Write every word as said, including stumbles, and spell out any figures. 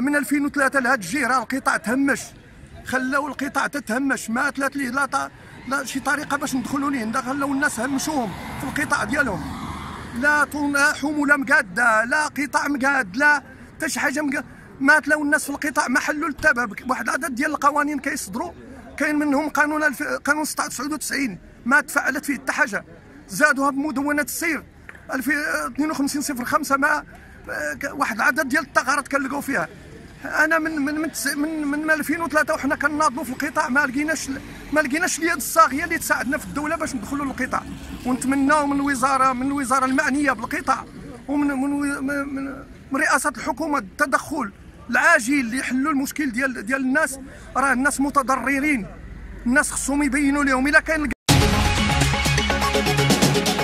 من ألفين وثلاثة لهاد الجهه القطاع تهمش، خلاو القطاع تتهمش، ما ثلاث ليه لا ط... لا شي طريقه باش ندخلوا ليه، خلاو الناس همشوهم في القطاع ديالهم، لا حموله مقاده، لا قطاع مقاد، لا حتى شي حاجه مقاد. ما تلاو الناس في القطاع ما حلوا التباب. واحد العدد ديال القوانين كيصدروا، كاين منهم قانون الف... قانون ستة عشر تسعة وتسعين ما تفعلت فيه حتى حاجه، زادوها بمدونه السير اثنين وخمسين صفر خمسة ما واحد العدد ديال الثغرات كنلقاو فيها. انا من من من من, من ألفين وثلاثة وحنا كناضلوا في القطاع، ما لقيناش ما لقيناش اليد الصاغيه اللي تساعدنا في الدوله باش ندخلوا للقطاع، ونتمناو من الوزاره من الوزاره المعنيه بالقطاع ومن من من, من رئاسه الحكومه التدخل العاجل اللي يحلوا المشكل ديال ديال الناس. راه الناس متضررين، الناس خصهم يبينوا لهم الا كاين